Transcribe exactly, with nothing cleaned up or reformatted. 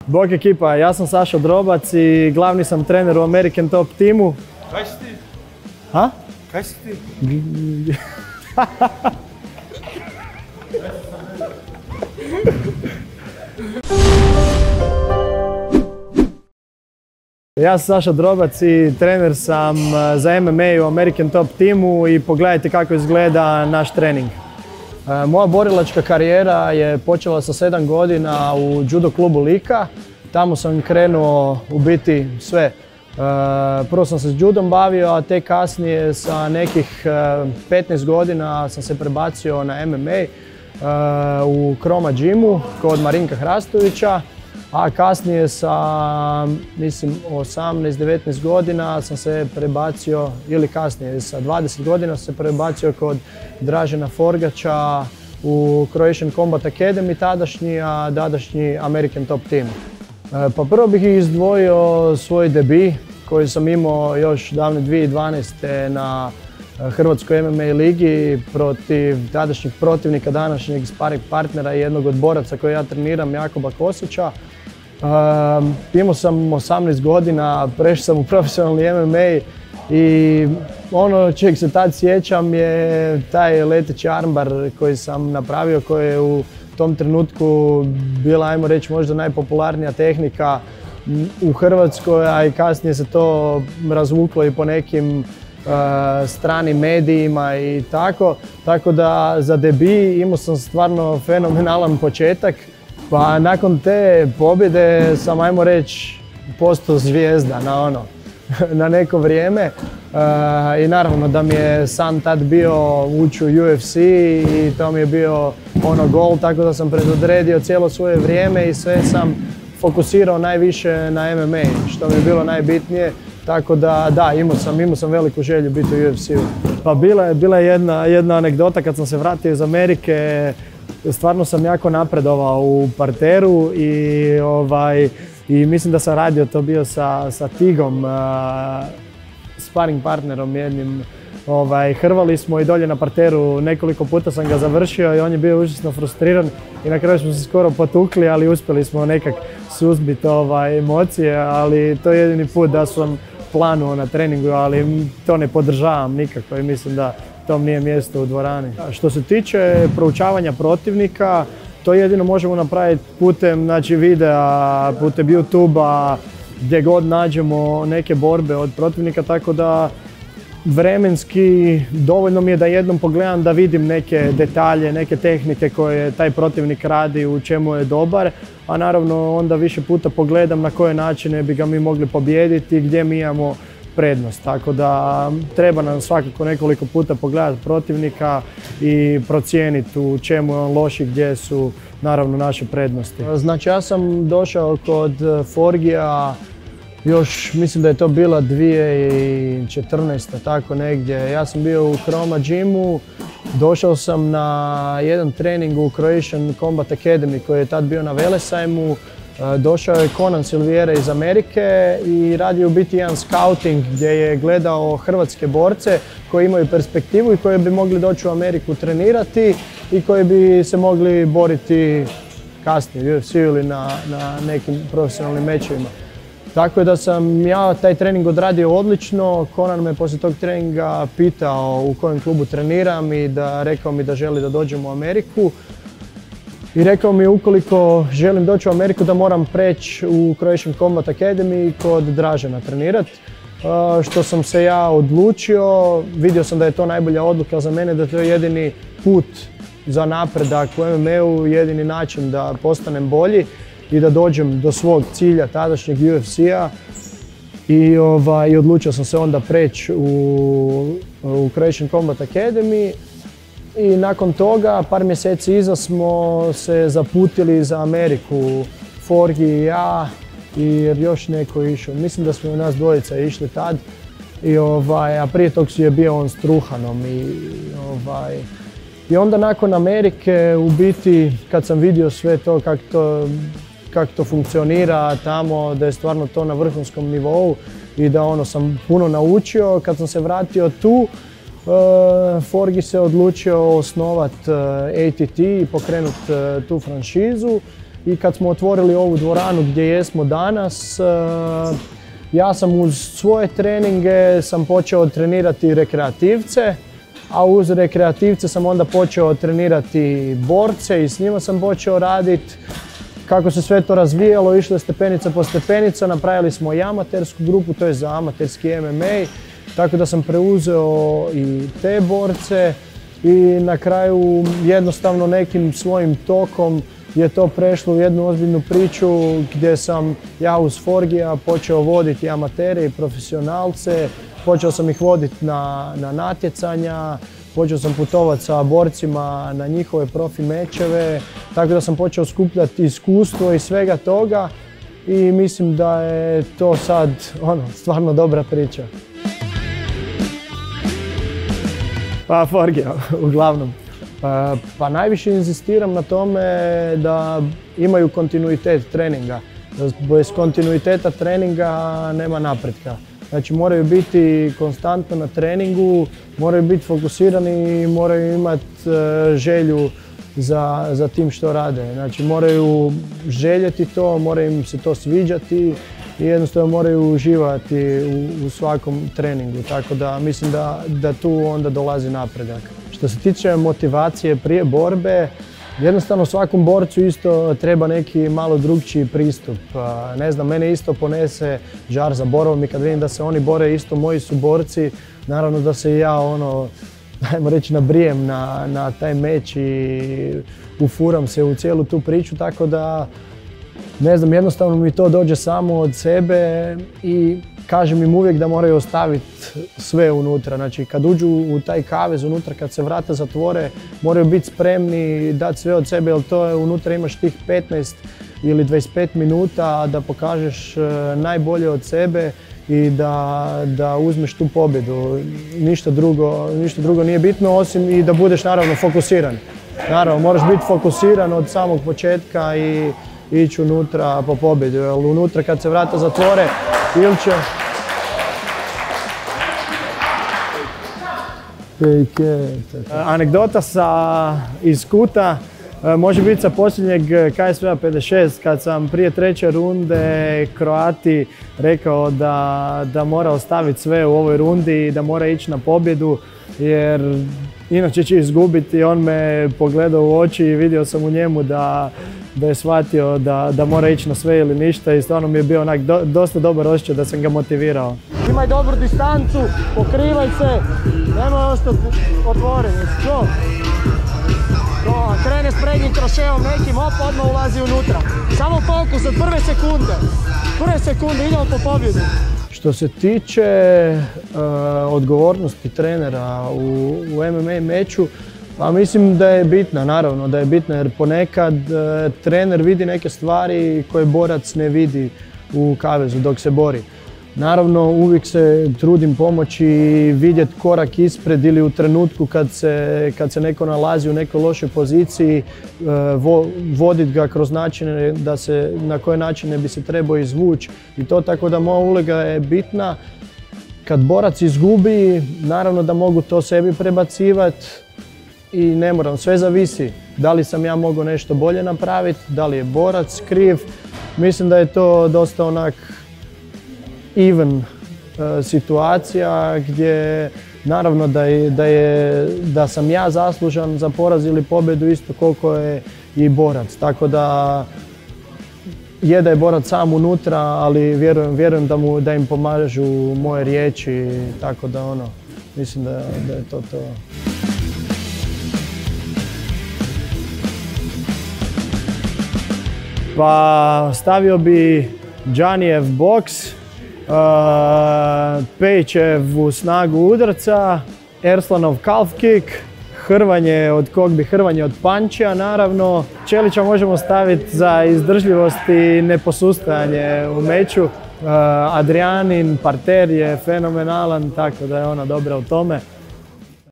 Bok ekipa, ja sam Saša Drobac i glavni sam trener u American Top timu. Kaj si ti? Ha? Kaj si ti? Ja sam Saša Drobac i trener sam za M M A u American Top timu i pogledajte kako izgleda naš trening. Moja borilačka karijera je počela sa sedam godina u judo klubu Lika. Tamo sam krenuo u biti sve. Prvo sam se s judom bavio, a tek kasnije sa nekih petnaest godina sam se prebacio na M M A u Kroma Gymu kod Marinka Hrastovića. A kasnije sa, mislim, osamnaest devetnaest godina sam se prebacio, ili kasnije sa dvadeset godina sam se prebacio kod Dražena Forgača u Croatian Combat Academy tadašnji, a tadašnji American Top Team. Pa prvo bih izdvojio svoj debi koji sam imao još davne dvije tisuće dvanaeste. na Hrvatskoj M M A ligi protiv tadašnjeg protivnika, današnjeg sparing partnera i jednog od boraca koji ja treniram, Jakoba Kosića. Um, imao sam osamnaest godina, prešao sam u profesionalni M M A i ono čeg se tad sjećam je taj leteći armbar koji sam napravio, koji je u tom trenutku bila, ajmo reći, možda najpopularnija tehnika u Hrvatskoj, a i kasnije se to razvuklo i po nekim uh, stranim medijima i tako. Tako da za debi imao sam stvarno fenomenalan početak. Pa nakon te pobjede sam, ajmo reći, postao zvijezda na ono, na neko vrijeme. Uh, I naravno da mi je san tad bio ući u U F C i to mi je bio ono gol, tako da sam predodredio cijelo svoje vrijeme i sve sam fokusirao najviše na M M A, što mi je bilo najbitnije. Tako da, da, imao sam, imao sam veliku želju biti u U F C-u. Pa bila je, bila je jedna, jedna anegdota kad sam se vratio iz Amerike. Stvarno sam jako napredovao u parteru i, ovaj, i mislim da sam radio to bio sa, sa Tigom, uh, sparing partnerom jednim. Ovaj, hrvali smo i dolje na parteru, nekoliko puta sam ga završio i on je bio užasno frustriran i na kraju smo se skoro potukli, ali uspjeli smo nekak suzbiti ovaj, emocije, ali to je jedini put da sam planuo na treningu, ali to ne podržavam nikako i mislim da tom nije mjesto u dvorani. Što se tiče proučavanja protivnika, to jedino možemo napraviti putem, znači, videa, putem YouTube-a, gdje god nađemo neke borbe od protivnika, tako da vremenski dovoljno mi je da jednom pogledam da vidim neke detalje, neke tehnike koje taj protivnik radi, u čemu je dobar, a naravno onda više puta pogledam na koje načine bi ga mi mogli pobijediti, gdje mi imamo prednost. Tako da treba nam svakako nekoliko puta pogledati protivnika i procijeniti u čemu je on loš i gdje su naravno naše prednosti. Znači ja sam došao kod Forgija još, mislim da je to bila dvije tisuće četrnaesta. tako negdje. Ja sam bio u Kroma Gymu, došao sam na jedan trening u Croatian Combat Academy koji je tad bio na Velesajmu. Došao je Conan Silviera iz Amerike i radio u biti jedan scouting gdje je gledao hrvatske borce koji imaju perspektivu i koji bi mogli doći u Ameriku trenirati i koji bi se mogli boriti kasnije u U F C-u ili na, na nekim profesionalnim mečevima. Tako je da sam ja taj trening odradio odlično. Conan me poslije tog treninga pitao u kojem klubu treniram i da rekao mi da želi da dođem u Ameriku. I rekao mi ukoliko želim doći u Ameriku da moram preći u Croatian Combat Academy kod Dražena trenirati. Što sam se ja odlučio, vidio sam da je to najbolja odluka za mene, da to je jedini put za napredak u M M A-u, jedini način da postanem bolji i da dođem do svog cilja, tadašnjeg U F C-a. I, ovaj, i odlučio sam se onda preći u, u Croatian Combat Academy. I nakon toga, par mjeseci iza, smo se zaputili za Ameriku, Forgi i ja, i još neko išao. Mislim da smo nas dvojica išli tad. I, ovaj, a prije tog je bio on s Truhanom. I, ovaj, i onda nakon Amerike, u biti, kad sam vidio sve to, kako to, kak to funkcionira tamo, da je stvarno to na vrhunskom nivou i da ono sam puno naučio, kad sam se vratio tu, Uh, Forgi se odlučio osnovati uh, A T T i pokrenuti uh, tu franšizu i kad smo otvorili ovu dvoranu gdje jesmo danas, ja sam uz svoje treninge sam počeo trenirati rekreativce, a uz rekreativce sam onda počeo trenirati borce i s njima sam počeo raditi. Kako se sve to razvijalo, išlo je stepenica po stepenica, napravili smo i amatersku grupu, to je za amaterski M M A, tako da sam preuzeo i te borce i na kraju jednostavno nekim svojim tokom je to prešlo u jednu ozbiljnu priču gdje sam ja uz Forgija počeo voditi amatere i profesionalce, počeo sam ih voditi na, na natjecanja, počeo sam putovati sa borcima na njihove profi mečeve, tako da sam počeo skupljati iskustvo i svega toga i mislim da je to sad ono, stvarno dobra priča. Pa Forgija, uglavnom. Pa, pa najviše inzistiram na tome da imaju kontinuitet treninga. Bez kontinuiteta treninga nema napretka. Znači moraju biti konstantno na treningu, moraju biti fokusirani i moraju imati želju za, za tim što rade. Znači moraju željeti to, moraju im se to sviđati i jednostavno moraju uživati u, u svakom treningu. Tako da mislim da, da tu onda dolazi napredak. Što se tiče motivacije prije borbe, jednostavno svakom borcu isto treba neki malo drugčiji pristup. Ne znam, mene isto ponese žar za borbom i kad vidim da se oni bore isto moji su borci, naravno da se i ja ono, ajmo reći, nabrijem na, na taj meč i ufuram se u cijelu tu priču, tako da ne znam, jednostavno mi to dođe samo od sebe i kažem im uvijek da moraju ostaviti sve unutra. Znači kad uđu u taj kavez unutra, kad se vrata zatvore, moraju biti spremni dati sve od sebe, jer to je unutra imaš tih petnaest ili dvadeset pet minuta da pokažeš najbolje od sebe i da, da uzmeš tu pobjedu. Ništa drugo, ništa drugo nije bitno osim i da budeš naravno fokusiran. Naravno, moraš biti fokusiran od samog početka i ići unutra po pobjedu, jer unutra kad se vrata zatvore ili će... Anegdota sa, iz kuta može biti sa posljednjeg K S V-a pedeset šest kad sam prije treće runde Kroati rekao da, da mora ostaviti sve u ovoj rundi i da mora ići na pobjedu jer inače će izgubiti. On me pogledao u oči i vidio sam u njemu da, da je shvatio da, da mora ići na sve ili ništa i stvarno mi je bio onak do, dosta dobar osjećaj da sam ga motivirao. Imaj dobru distancu, pokrivaj se, nemoj ostati otvoren, što? Krene s prednjim kroševom nekim, op, odmah ulazi unutra. Samo fokus od prve sekunde, prve sekunde idemo po pobjedu. Što se tiče uh, odgovornosti trenera u, u M M A meču, pa mislim da je bitna, naravno da je bitna jer ponekad uh, trener vidi neke stvari koje borac ne vidi u kavezu dok se bori. Naravno uvijek se trudim pomoći i vidjeti korak ispred ili u trenutku kad se, kad se neko nalazi u nekoj lošoj poziciji, uh, vo, voditi ga kroz načine da se, na koje načine bi se trebao izvući i to, tako da moja uloga je bitna. Kad borac izgubi, naravno da mogu to sebi prebacivati i ne moram, sve zavisi da li sam ja mogao nešto bolje napraviti, da li je borac kriv. Mislim da je to dosta onak even uh, situacija gdje naravno da, je, da, je, da sam ja zaslužan za poraz ili pobjedu isto koliko je i borac. Tako da je da je borac sam unutra, ali vjerujem, vjerujem da, mu, da im pomažu moje riječi, tako da ono, mislim da, da je to to. Pa stavio bi Džanijev boks, uh, Pejićevu snagu udarca, Erslanov calf kick, hrvanje od kog bi hrvanje od pančija naravno. Čelića možemo staviti za izdržljivost i neposustajanje u meču. Uh, Adrianin parter je fenomenalan, tako da je ona dobra u tome.